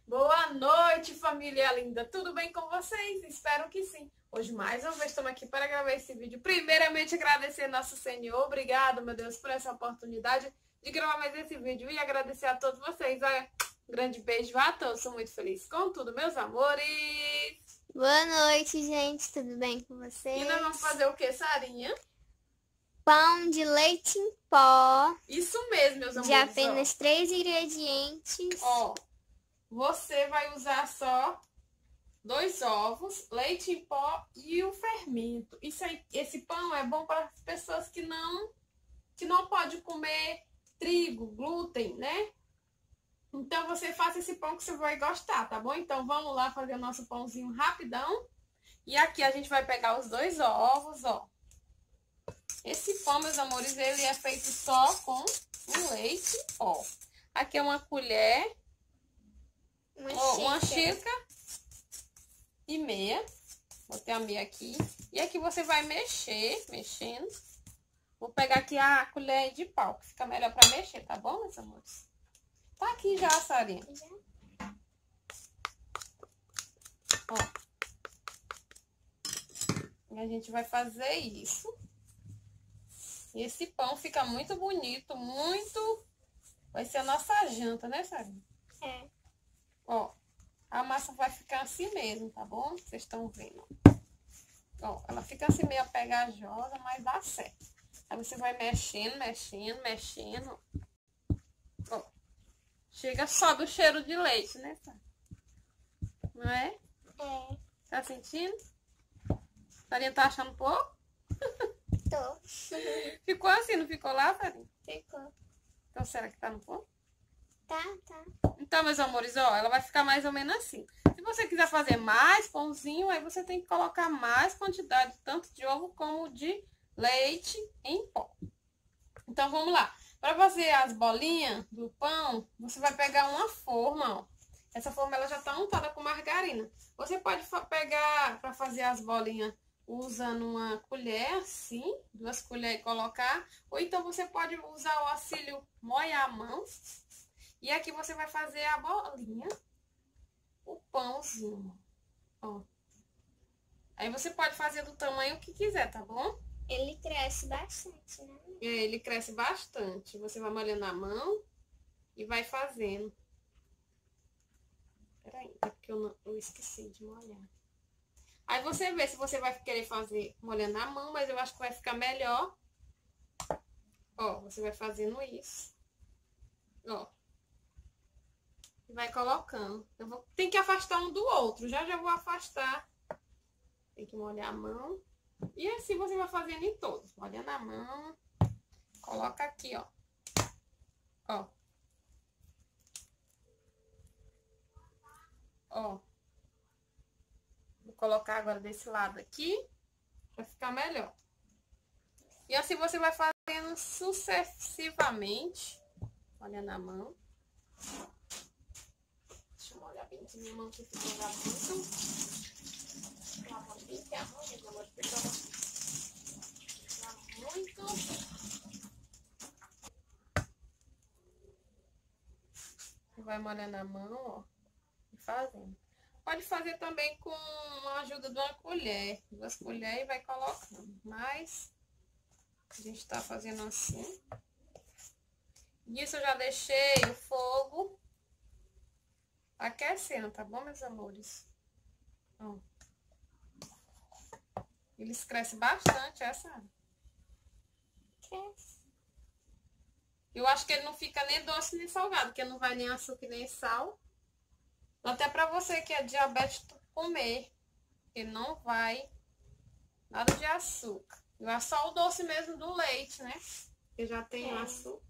Boa noite, família linda! Tudo bem com vocês? Espero que sim. Hoje, mais uma vez, estamos aqui para gravar esse vídeo. Primeiramente, agradecer nosso Senhor. Obrigado, meu Deus, por essa oportunidade de gravar mais esse vídeo. E agradecer a todos vocês. Olha, um grande beijo a todos. Sou muito feliz com tudo, meus amores. Boa noite, gente. Tudo bem com vocês? E nós vamos fazer o que, Sarinha? Pão de leite em pó. Isso mesmo, meus amores. De apenas 3 ingredientes. Ó, você vai usar só 2 ovos, leite em pó e o fermento. Esse pão é bom para as pessoas que não pode comer trigo, glúten, né? Então você faça esse pão que você vai gostar, tá bom? Então vamos lá fazer o nosso pãozinho rapidão. E aqui a gente vai pegar os 2 ovos, ó. Esse pão, meus amores, ele é feito só com o leite em pó. Aqui é uma colher, uma xícara e meia. Botei a meia aqui. E aqui você vai mexendo. Vou pegar aqui a colher de pau, que fica melhor para mexer, tá bom, meus amores? Tá aqui já, Sarinha. Ó. E a gente vai fazer isso. E esse pão fica muito bonito, muito... Vai ser a nossa janta, né, Sarinha? É. Ó, a massa vai ficar assim mesmo, tá bom? Vocês estão vendo. Ó, ela fica assim meio pegajosa, mas dá certo. Aí você vai mexendo. Ó, chega só do cheiro de leite, né, Sarinha? Não é? É. Tá sentindo? Sarinha tá achando pouco? Tô. Ficou assim, não ficou lá, Sarinha? Ficou. Então será que tá no ponto? Tá. Então, meus amores, ó, ela vai ficar mais ou menos assim. Se você quiser fazer mais pãozinho, aí você tem que colocar mais quantidade, tanto de ovo como de leite em pó. Então, vamos lá. Para fazer as bolinhas do pão, você vai pegar uma forma, ó. Essa forma, ela já tá untada com margarina. Você pode pegar para fazer as bolinhas usando uma colher assim, 2 colheres e colocar. Ou então você pode usar o auxílio molhar a mão. E aqui você vai fazer a bolinha, o pãozinho, ó. Aí você pode fazer do tamanho que quiser, tá bom? Ele cresce bastante, né? Ele cresce bastante. Você vai molhando a mão e vai fazendo. Peraí, é porque eu esqueci de molhar. Aí você vê se você vai querer fazer molhando a mão, mas eu acho que vai ficar melhor. Ó, você vai fazendo isso. Ó. E vai colocando. Tem que afastar um do outro. Já vou afastar. Tem que molhar a mão. E assim você vai fazendo em todos. Molhando a mão. Coloca aqui, ó. Ó. Ó. Vou colocar agora desse lado aqui. Pra ficar melhor. E assim você vai fazendo sucessivamente. Molhando a mão. Deixa eu molhar bem aqui minha mão, que fica molhar muito. Lava bem que a mão, meu amor, porque ela lava muito. Você vai molhando a mão, ó, e fazendo. Pode fazer também com a ajuda de uma colher. 2 colheres e vai colocando. Mas a gente tá fazendo assim. Isso eu já deixei o fogo aquecendo, tá bom, meus amores? Ó. Eles crescem bastante, essa. Cresce. Eu acho que ele não fica nem doce nem salgado, porque não vai nem açúcar nem sal. Até pra você que é diabético comer, porque não vai nada de açúcar. Eu acho só o doce mesmo do leite, né? Que já tem o açúcar.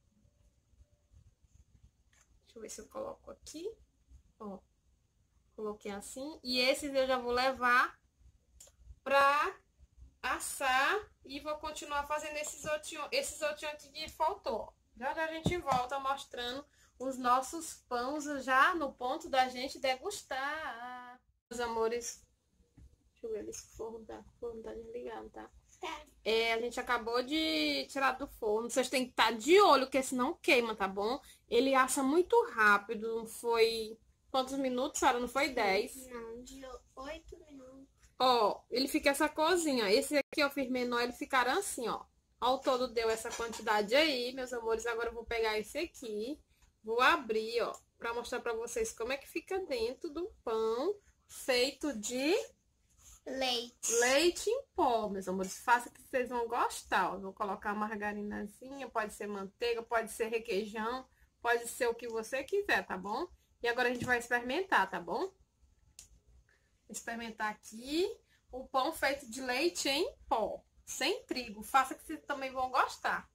Deixa eu ver se eu coloco aqui. Ó, coloquei assim. E esses eu já vou levar pra assar. E vou continuar fazendo esses outros que faltou. Já a gente volta mostrando os nossos pães já no ponto da gente degustar. Meus amores, deixa eu ver se o forno tá desligado, tá? A gente acabou de tirar do forno. Vocês têm que estar de olho, porque senão queima, tá bom? Ele assa muito rápido, não foi Quantos minutos, Sara? Não foi 10? Não, de 8 minutos. Ó, ele fica essa corzinha. Esse aqui, ó, fiz menor, ele ficará assim, ó. Ao todo deu essa quantidade aí, meus amores. Agora eu vou pegar esse aqui, vou abrir, ó, pra mostrar pra vocês como é que fica dentro do pão feito de leite em pó, meus amores. Faça que vocês vão gostar, ó. Vou colocar margarinazinha, pode ser manteiga, pode ser requeijão, pode ser o que você quiser, tá bom? E agora a gente vai experimentar, tá bom? Vou experimentar aqui o pão feito de leite em pó, sem trigo. Faça que vocês também vão gostar.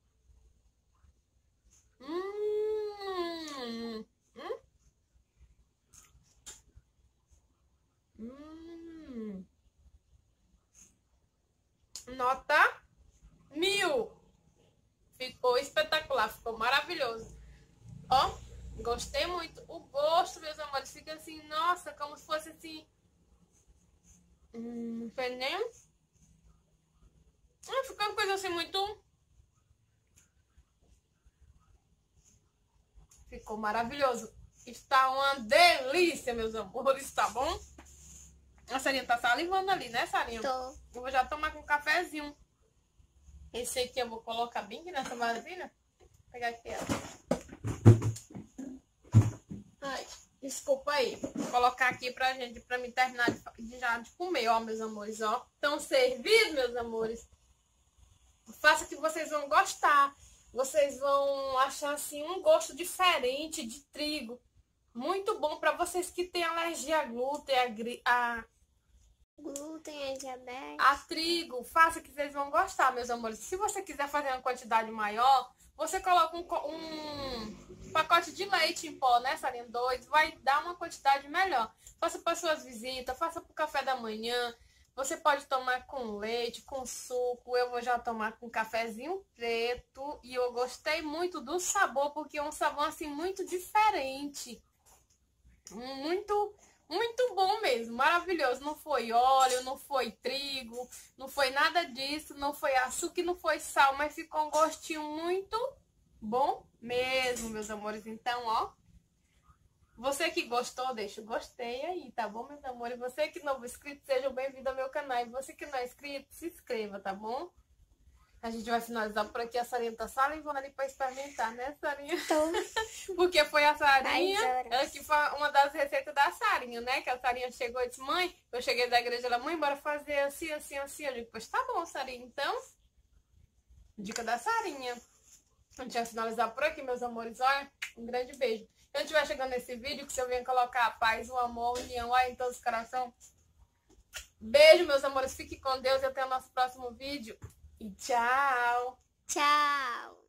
Nota 1000. Ficou espetacular, ficou maravilhoso. Ó, gostei muito. O gosto, meus amores, fica assim, nossa, como se fosse assim. Não foi nem. Ficou uma coisa assim muito. Ficou maravilhoso. Está uma delícia, meus amores, tá bom? A Sarinha tá salivando ali, né, Sarinha? Tô. Eu vou já tomar com um cafezinho. Esse aqui eu vou colocar bem aqui nessa vasilha. Vou pegar aqui, ó. Ai, desculpa aí. Vou colocar aqui pra mim terminar de comer, ó, meus amores, ó. Estão servidos, meus amores. Faça que vocês vão gostar. Vocês vão achar, assim, um gosto diferente de trigo. Muito bom pra vocês que têm alergia a glúten, Glúten, é diabetes. a trigo. Faça que vocês vão gostar, meus amores. Se você quiser fazer uma quantidade maior, você coloca um pacote de leite em pó, né, Sarinha? 2, vai dar uma quantidade melhor. Faça para suas visitas, faça para o café da manhã. Você pode tomar com leite, com suco. Eu vou já tomar com cafezinho preto. E eu gostei muito do sabor, porque é um sabor assim muito diferente. Muito bom mesmo, maravilhoso. Não foi óleo, não foi trigo, não foi nada disso, não foi açúcar, não foi sal, mas ficou um gostinho muito bom mesmo, meus amores. Então, ó, você que gostou, deixa o gostei aí, tá bom, meus amores? Você que é novo inscrito, seja bem-vindo ao meu canal. E você que não é inscrito, se inscreva, tá bom? A gente vai finalizar por aqui. A Sarinha tá salivando ali pra experimentar, né, Sarinha? Tô. Porque foi a Sarinha, 10 horas. ela que foi uma das receitas da Sarinha, né? Que a Sarinha chegou e disse, mãe, eu cheguei da igreja, ela, mãe, bora fazer assim, assim, assim. Eu digo, pois tá bom, Sarinha. Então, dica da Sarinha. A gente vai finalizar por aqui, meus amores. Olha, um grande beijo. Se a gente vai chegando nesse vídeo, que se eu venho colocar a paz, o amor, a união lá em todos os corações. Beijo, meus amores. Fique com Deus e até o nosso próximo vídeo. E tchau! Tchau.